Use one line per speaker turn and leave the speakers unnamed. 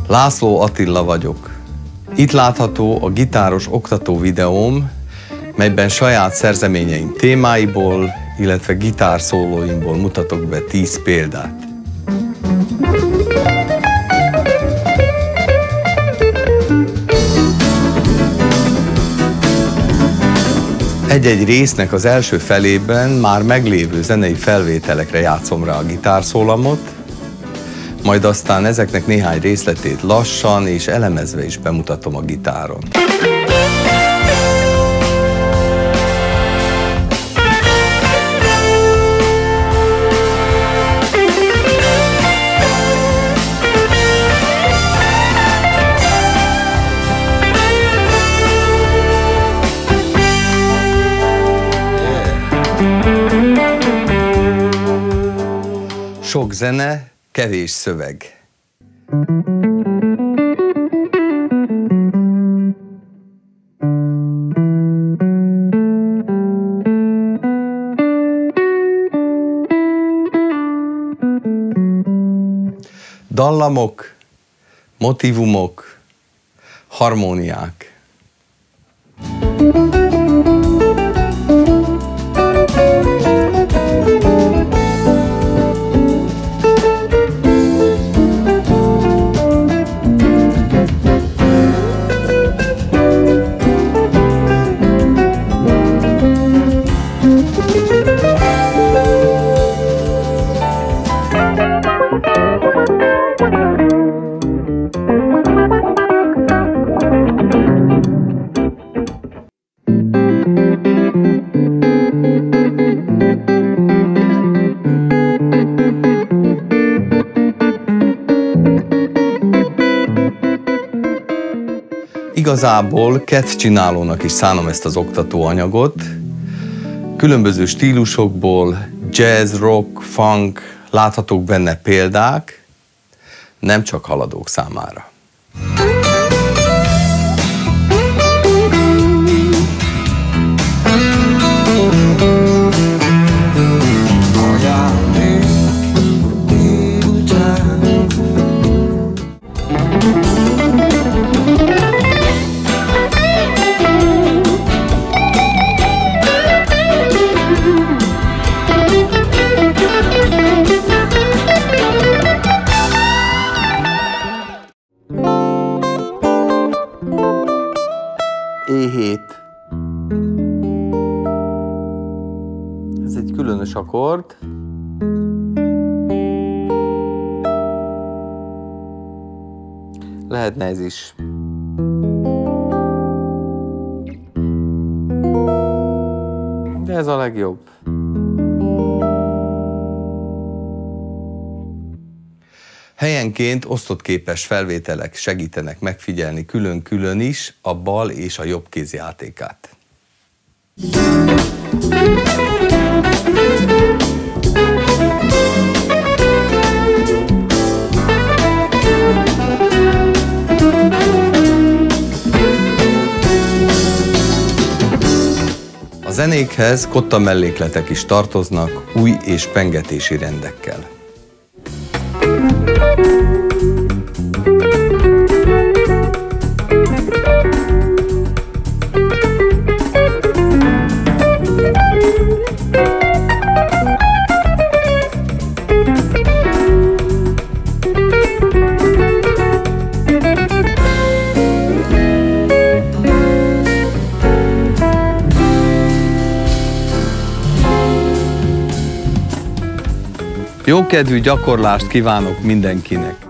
László Attila vagyok. Itt látható a gitáros oktató videóm, melyben saját szerzeményeim témáiból, illetve gitárszólóimból mutatok be 10 példát. Egy-egy résznek az első felében már meglévő zenei felvételekre játszom rá a gitárszólamot, majd aztán ezeknek néhány részletét lassan és elemezve is bemutatom a gitáron. Sok zene, kevés szöveg. Dallamok, motívumok, harmóniák. Igazából kedvcsinálónak is szánom ezt az oktatóanyagot. Különböző stílusokból, jazz, rock, funk, láthatók benne példák, nem csak haladók számára. E7. Ez egy különös akkord. Lehetne ez is. De ez a legjobb. Helyenként osztott képes felvételek segítenek megfigyelni külön-külön is a bal és a jobb kéz játékát. A zenékhez kotta mellékletek is tartoznak új- és pengetési rendekkel. Jókedvű gyakorlást kívánok mindenkinek!